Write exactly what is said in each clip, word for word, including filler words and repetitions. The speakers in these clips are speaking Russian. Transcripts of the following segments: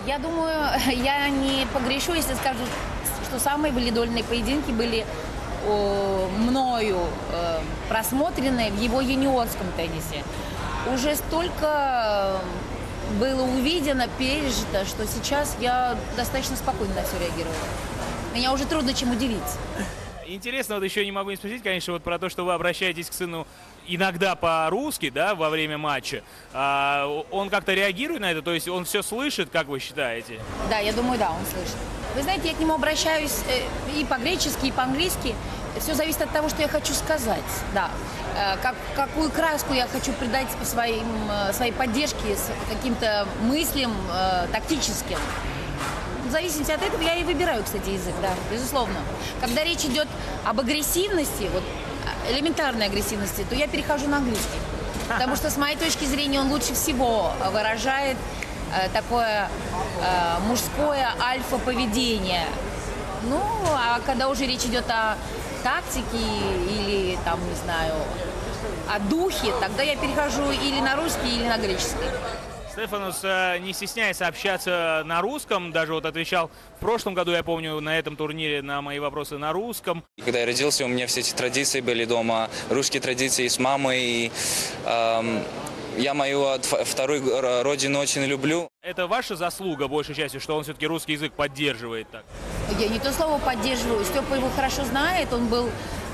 Я думаю, я не погрешу, если скажу, что самые валидольные поединки были о, мною э, просмотрены в его юниорском теннисе. Уже столько было увидено, пережито, что сейчас я достаточно спокойно на все реагирую. Меня уже трудно чем удивить. Интересно, вот еще не могу не спросить, конечно, вот про то, что вы обращаетесь к сыну иногда по-русски, да, во время матча. А, он как-то реагирует на это? То есть он все слышит, как вы считаете? Да, я думаю, да, он слышит. Вы знаете, я к нему обращаюсь э, и по-гречески, и по-английски. Все зависит от того, что я хочу сказать, да. Э, как, какую краску я хочу придать своим, э, своей поддержке, с каким-то мыслям э, тактическим. В зависимости от этого я и выбираю, кстати, язык, да, безусловно. Когда речь идет об агрессивности, вот элементарной агрессивности, то я перехожу на английский. Потому что, с моей точки зрения, он лучше всего выражает э, такое э, мужское альфа-поведение. Ну, а когда уже речь идет о тактике или, там, не знаю, о духе, тогда я перехожу или на русский, или на греческий. Стефанос не стесняется общаться на русском, даже вот отвечал в прошлом году, я помню, на этом турнире на мои вопросы на русском. Когда я родился, у меня все эти традиции были дома, русские традиции с мамой. И, эм, я мою вторую родину очень люблю. Это ваша заслуга, большей частью, что он все-таки русский язык поддерживает так? Я не то слово поддерживаю, Степа его хорошо знает, он был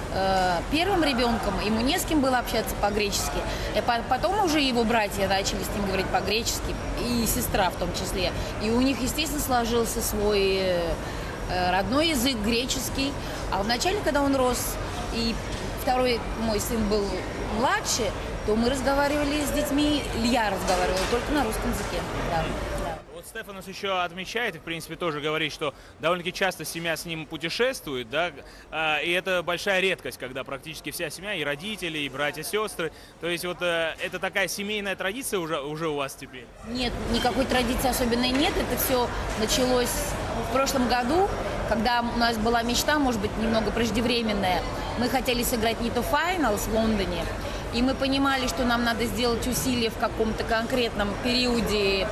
первым ребенком, ему не с кем было общаться по-гречески. Потом уже его братья начали с ним говорить по-гречески, и сестра в том числе. И у них, естественно, сложился свой родной язык, греческий. А вначале, когда он рос, и второй мой сын был младше, то мы разговаривали с детьми, я разговаривала только на русском языке. Да. Вот Стефанос еще отмечает, и в принципе тоже говорит, что довольно-таки часто семья с ним путешествует, да, и это большая редкость, когда практически вся семья, и родители, и братья, сестры, то есть вот это такая семейная традиция уже, уже у вас теперь? Нет, никакой традиции особенной нет, это все началось в прошлом году, когда у нас была мечта, может быть, немного преждевременная, мы хотели сыграть Нито Finals в Лондоне, и мы понимали, что нам надо сделать усилия в каком-то конкретном периоде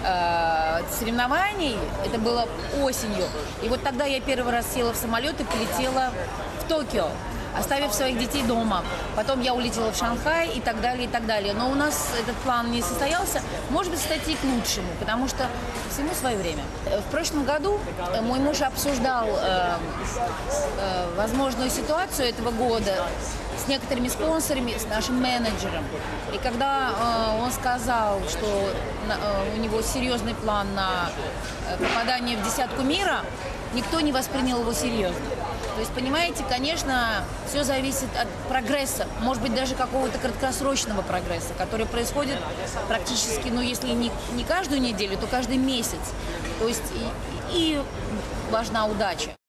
соревнований, это было осенью. И вот тогда я первый раз села в самолет и полетела в Токио, оставив своих детей дома. Потом я улетела в Шанхай и так далее, и так далее. Но у нас этот план не состоялся. Может быть, кстати, и к лучшему, потому что всему свое время. В прошлом году мой муж обсуждал э, э, возможную ситуацию этого года с некоторыми спонсорами, с нашим менеджером. И когда э, он сказал, что на, э, у него серьезный план на э, попадание в десятку мира, никто не воспринял его серьезно. То есть, понимаете, конечно, все зависит от прогресса, может быть, даже какого-то краткосрочного прогресса, который происходит практически, ну, если не, не каждую неделю, то каждый месяц. То есть и, и важна удача.